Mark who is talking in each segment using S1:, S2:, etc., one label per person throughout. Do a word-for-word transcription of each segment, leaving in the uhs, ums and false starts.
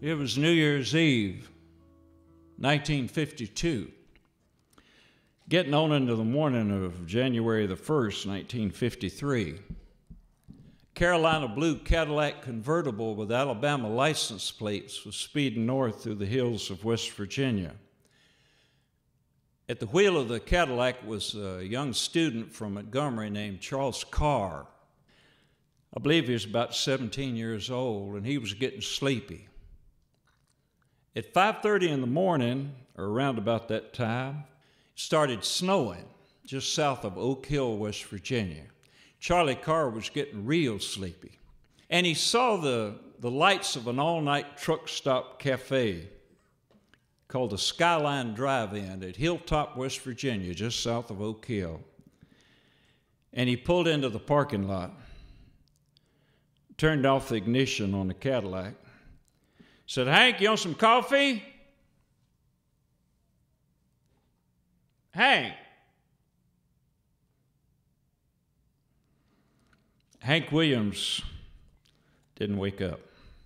S1: It was New Year's Eve, nineteen fifty-two. Getting on into the morning of January the first, nineteen fifty-three. Carolina blue Cadillac convertible with Alabama license plates was speeding north through the hills of West Virginia. At the wheel of the Cadillac was a young student from Montgomery named Charles Carr. I believe he was about seventeen years old, and he was getting sleepy. At five thirty in the morning, or around about that time, it started snowing just south of Oak Hill, West Virginia. Charlie Carr was getting real sleepy, and he saw the, the lights of an all-night truck stop cafe called the Skyline Drive-In at Hilltop, West Virginia, just south of Oak Hill. And he pulled into the parking lot, turned off the ignition on the Cadillac, said, "Hank, you want some coffee?" Hank. Hank Williams didn't wake up.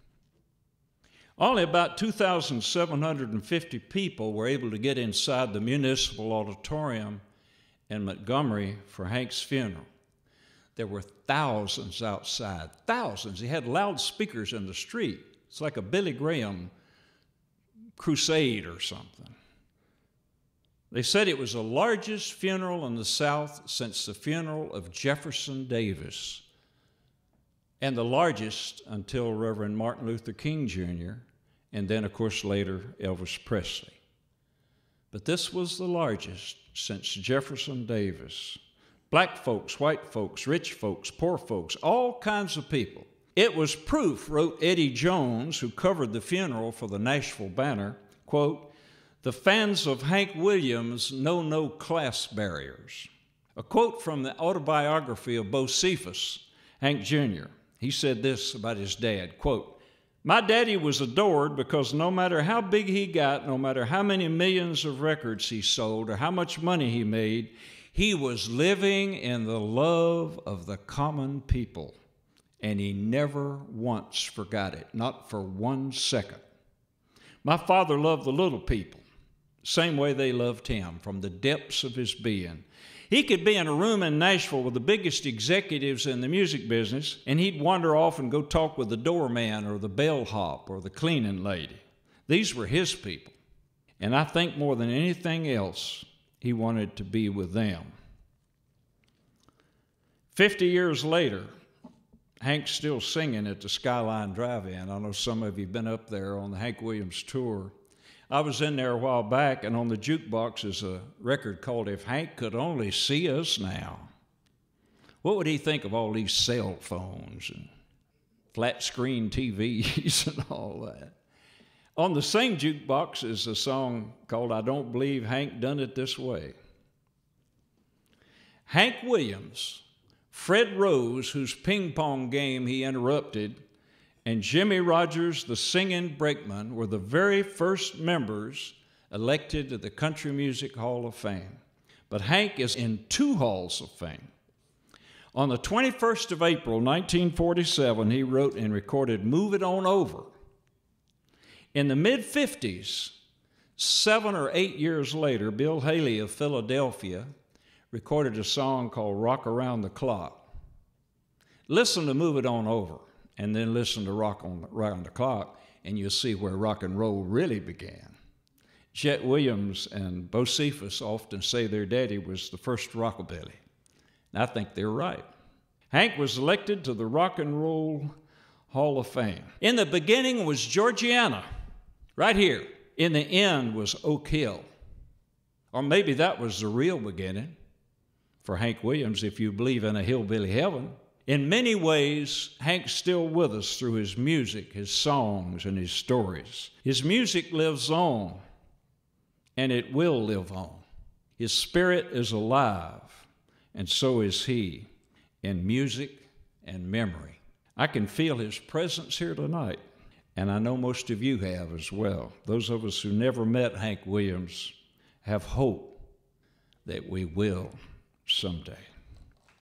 S1: Only about two thousand seven hundred fifty people were able to get inside the municipal auditorium in Montgomery for Hank's funeral. There were thousands outside, thousands. He had loudspeakers in the street. It's like a Billy Graham crusade or something. They said it was the largest funeral in the South since the funeral of Jefferson Davis, and the largest until Reverend Martin Luther King Junior, and then, of course, later, Elvis Presley. But this was the largest since Jefferson Davis. Black folks, white folks, rich folks, poor folks, all kinds of people. It was proof, wrote Eddie Jones, who covered the funeral for the Nashville Banner, quote, "The fans of Hank Williams know no class barriers." A quote from the autobiography of Bo Cephas, Hank Junior He said this about his dad, quote, "My daddy was adored because no matter how big he got, no matter how many millions of records he sold or how much money he made, he was living in the love of the common people, and he never once forgot it, not for one second. My father loved the little people, same way they loved him, from the depths of his being. He could be in a room in Nashville with the biggest executives in the music business, and he'd wander off and go talk with the doorman or the bellhop or the cleaning lady. These were his people, and I think more than anything else, he wanted to be with them." Fifty years later, Hank's still singing at the Skyline Drive-In. I know some of you have been up there on the Hank Williams tour. I was in there a while back, and on the jukebox is a record called "If Hank Could Only See Us Now." What would he think of all these cell phones and flat screen T Vs and all that? On the same jukebox is a song called "I Don't Believe Hank Done It This Way." Hank Williams, Fred Rose, whose ping pong game he interrupted, and Jimmy Rogers, the singing brakeman, were the very first members elected to the Country Music Hall of Fame. But Hank is in two halls of fame. On the twenty-first of April, nineteen forty-seven, he wrote and recorded "Move It On Over." In the mid-fifties, seven or eight years later, Bill Haley of Philadelphia recorded a song called "Rock Around the Clock." Listen to "Move It On Over," and then listen to Rock on Around the Clock, and you'll see where rock and roll really began. Chet Williams and Bo Cephas often say their daddy was the first rockabilly, and I think they're right. Hank was elected to the Rock and Roll Hall of Fame. In the beginning was Georgiana, right here. In the end was Oak Hill. Or maybe that was the real beginning for Hank Williams, if you believe in a hillbilly heaven. In many ways, Hank's still with us through his music, his songs, and his stories. His music lives on, and it will live on. His spirit is alive, and so is he, in music and memory. I can feel his presence here tonight, and I know most of you have as well. Those of us who never met Hank Williams have hope that we will someday.